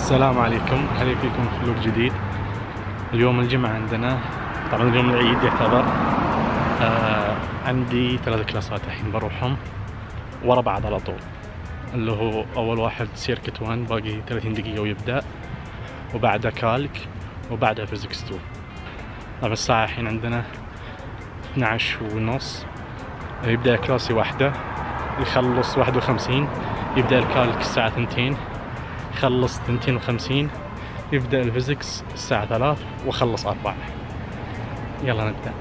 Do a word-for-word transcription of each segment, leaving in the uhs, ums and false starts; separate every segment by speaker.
Speaker 1: السلام عليكم، اهلا فيكم في فلوق جديد. اليوم الجمعة عندنا، طبعا اليوم العيد يعتبر. آه عندي ثلاث كلاسات الحين بروحهم ورا بعض على طول، اللي هو اول واحد سيركت واحد باقي ثلاثين دقيقة ويبدأ، وبعده كالك، وبعدها فيزيكس اثنين. طبعا الساعة الحين عندنا اثني عشر ونص، يبدأ كلاسي واحدة يخلص واحد وخمسين، يبدأ الكالك الساعة اثنتين، يخلص اثنتين وخمسين، يبدأ الفيزيكس الساعة ثلاث وخلص أربعة. يلا نبدأ.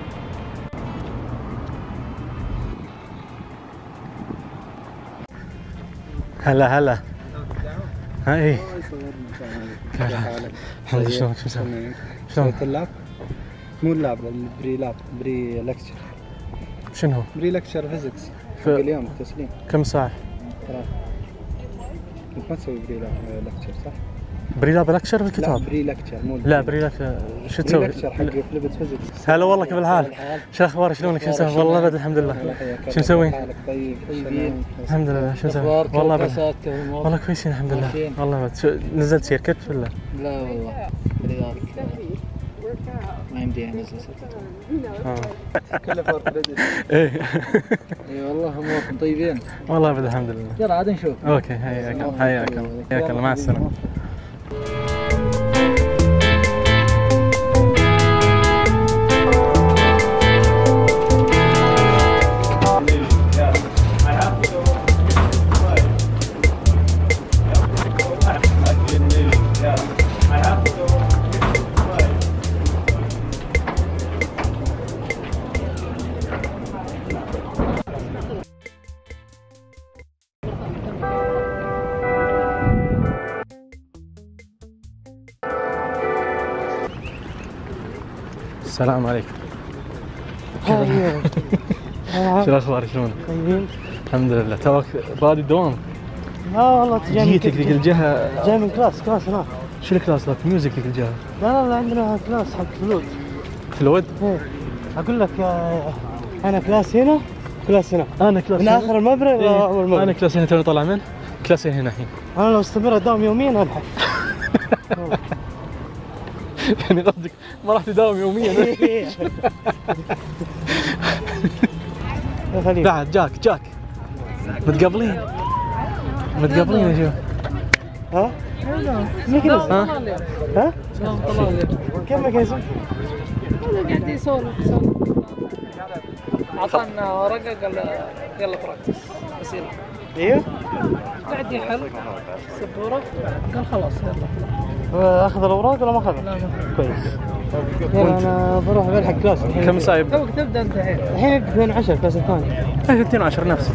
Speaker 1: هلا هلا. هاي. الحمد لله. شلونك؟ شو مسوي؟ شلون؟
Speaker 2: اللاب؟ مو اللاب، البري لاب، بري لكتشر.
Speaker 1: شنو هو؟
Speaker 2: بري لكتشر فيزيكس.
Speaker 1: ف...
Speaker 2: اليوم التسليم.
Speaker 1: كم ساعة؟
Speaker 2: ثلاث. كنت ما تسوي بري لكتشر صح؟
Speaker 1: بري لاب لكتشر في الكتاب؟
Speaker 2: لا بري لكتشر مو
Speaker 1: لا بري لكتشر. شو تسوي؟
Speaker 2: بري لكتشر حق فليبت فيزيكس.
Speaker 1: هلا والله، كيف الحال؟ شو اخبارك؟ شلونك؟ شو مسوي؟ والله ابد الحمد لله. شو مسوي؟
Speaker 2: طيب
Speaker 1: الحمد لله. شو مسوي؟ والله ابد والله كويسين الحمد لله. والله ابد. شو نزلت سيركت ولا؟
Speaker 2: لا والله رياض ما يمدي انزل سيركت. اه كله فور كريدت. ايه اي والله اموركم طيبين؟
Speaker 1: والله ابد الحمد لله.
Speaker 2: يلا عاد نشوف.
Speaker 1: اوكي حياك حياك الله. حياك الله، مع السلامة. السلام عليكم. شو الاخبار؟ شلونك؟
Speaker 3: طيبين
Speaker 1: الحمد لله. توك بادي الدوام؟
Speaker 3: لا والله جاي من
Speaker 1: جيتك ذيك الجهه.
Speaker 3: جاي من كلاس كلاس هناك.
Speaker 1: شو الكلاس ذاك؟ ميوزك ذيك الجهه؟
Speaker 3: لا لا لا عندنا كلاس حق فلود.
Speaker 1: فلود؟
Speaker 3: ايه اقول لك آه انا كلاس هنا كلاس هنا.
Speaker 1: انا كلاس
Speaker 3: من اخر المبنى الى
Speaker 1: إيه.
Speaker 3: اول المبنى.
Speaker 1: انا كلاس هنا توني طالع من كلاسين هنا الحين.
Speaker 3: انا لو استمر اداوم يوميا الحق.
Speaker 1: يعني قصدك ما راح تداوم يوميا؟ بعد جاك جاك متقابلين متقابلين يا شباب.
Speaker 3: ها؟ ميكنس.
Speaker 1: ها؟
Speaker 3: ها؟ كيف ميكنس؟
Speaker 4: قاعد يسولف يسولف عطانا ورقه قال يلا براكتس اسئله.
Speaker 3: ايوه
Speaker 4: قاعد يحل سبوره قال خلاص يلا.
Speaker 3: اخذ الاوراق ولا ما اخذها؟
Speaker 4: لا ما
Speaker 3: كويس. يلا انا بروح بلحق كلاس الحين.
Speaker 1: كم ساعة يبدأ؟
Speaker 4: توك تبدا انت الحين.
Speaker 3: الحين يبدا اثنين عشر كلاس الثاني.
Speaker 1: اثنين عشر نفس.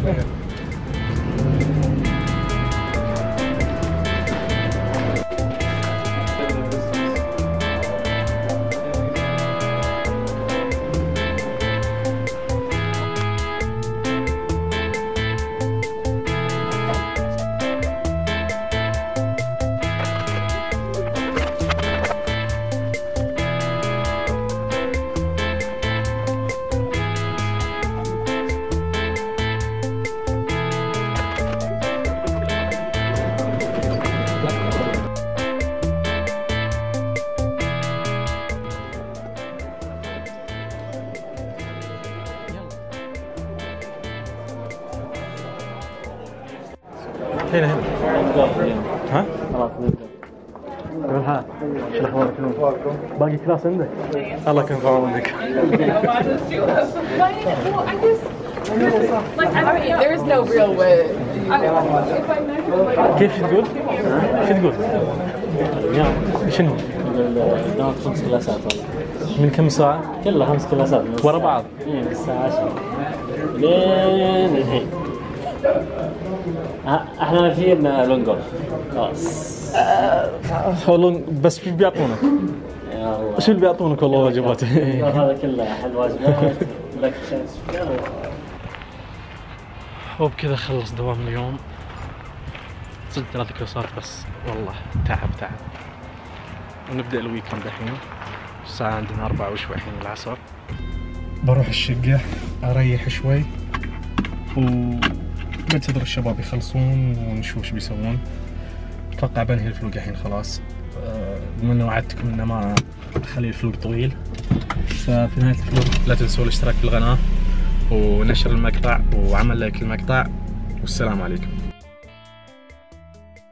Speaker 1: هنا هنا. ها؟
Speaker 3: خلاص نبدا.
Speaker 1: كيف الحال؟ شو الاخبار؟ باقي كلاس عندك؟ الله يكون في عونك.
Speaker 4: There's no real way.
Speaker 1: كيف تقول؟ شو تقول؟ شنو؟
Speaker 5: ناخذ خمس كلاسات والله.
Speaker 1: من كم ساعة؟
Speaker 5: كلها خمس كلاسات
Speaker 1: ورا بعض؟
Speaker 5: ايه من الساعة عشرة لين الحين. احنا فينا لونجولف خلاص.
Speaker 1: والله بس في بيعطونك؟
Speaker 5: يا الله
Speaker 1: شو اللي بيعطونك والله واجبات؟
Speaker 5: هذا كله حل واجبات لكتشرز.
Speaker 1: وبكذا خلص دوام اليوم. صدق ثلاث كلاسات بس، والله تعب تعب. ونبدأ الويكند الحين. الساعة عندنا أربعة وشوي الحين العصر. بروح الشقة أريح شوي وبنتظر الشباب يخلصون ونشوف ايش بيسوون. اتوقع بنهي الفلوق الحين خلاص، بما انه وعدتكم انه ما اخلي الفلوق طويل. ففي نهاية الفلوق لا تنسوا الاشتراك في القناة ونشر المقطع وعمل لايك للمقطع، والسلام عليكم.